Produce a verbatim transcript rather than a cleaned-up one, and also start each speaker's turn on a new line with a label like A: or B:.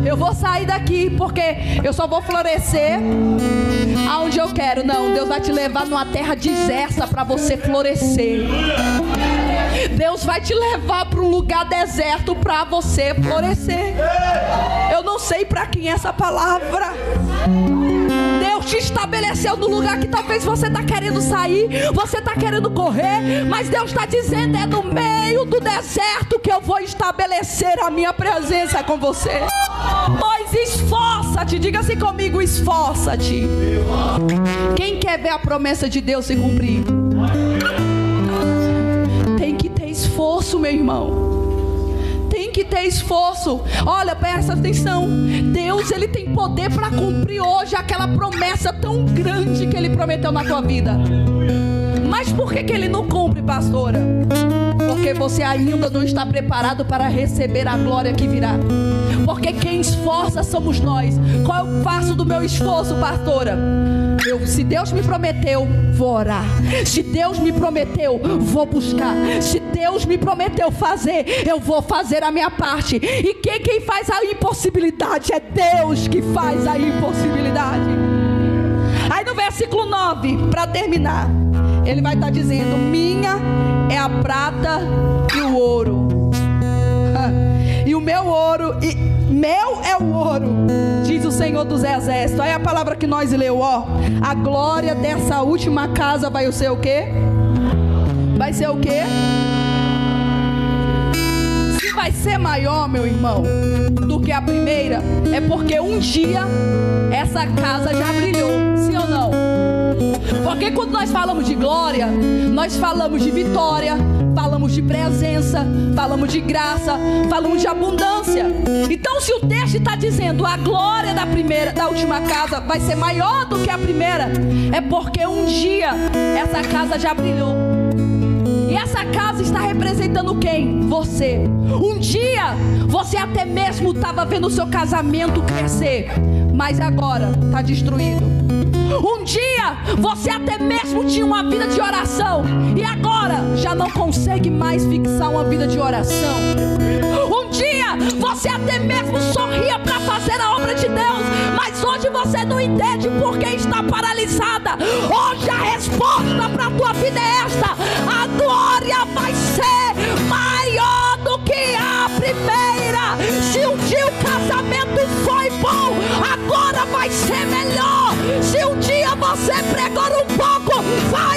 A: eu vou sair daqui porque eu só vou florescer aonde eu quero. Não, Deus vai te levar numa terra deserta para você florescer. Deus vai te levar para um lugar deserto para você florescer. Eu não sei para quem é essa palavra. Deus te estabeleceu no lugar que talvez você está querendo sair, você está querendo correr, mas Deus está dizendo: é no meio do deserto que eu vou estabelecer a minha presença com você. Pois esforça-te, diga assim comigo: esforça-te. Quem quer ver a promessa de Deus se cumprir? Tem que ter esforço, meu irmão. Tem que ter esforço. Olha, presta atenção. Deus, Ele tem poder para cumprir hoje aquela promessa tão grande que Ele prometeu na tua vida. Mas por que que Ele não cumpre, pastora? Porque você ainda não está preparado para receber a glória que virá. Porque quem esforça somos nós. Qual é o passo do meu esforço, pastora? Eu, se Deus me prometeu, vou orar. Se Deus me prometeu, vou buscar. Se Deus me prometeu fazer, eu vou fazer a minha parte. E quem, quem faz a impossibilidade? É Deus que faz a impossibilidade. Aí no versículo nove, para terminar, Ele vai estar dizendo: minha é a prata e o ouro. E o meu ouro, e meu é o ouro, diz o Senhor dos Exércitos. Aí a palavra que nós leu, ó: a glória dessa última casa vai ser o quê? Vai ser o quê? Se vai ser maior, meu irmão, do que a primeira, é porque um dia essa casa já brilhou, sim ou não? Porque quando nós falamos de glória, nós falamos de vitória, falamos de presença, falamos de graça, falamos de abundância. Então, se o texto está dizendo a glória da primeira, da última casa vai ser maior do que a primeira, é porque um dia essa casa já brilhou. E essa casa está representando quem? Você. Um dia você até mesmo estava vendo o seu casamento crescer, mas agora está destruído. Um dia você até mesmo tinha uma vida de oração, e agora já não consegue mais fixar uma vida de oração. Um dia você até mesmo sorria para fazer a obra de Deus, mas hoje você não entende porque está paralisada. Hoje a resposta para a tua vida é esta: a glória vai ser maior do que a primeira. Se um dia o casamento foi bom, agora vai ser melhor. Se um dia você pregou um pouco, vai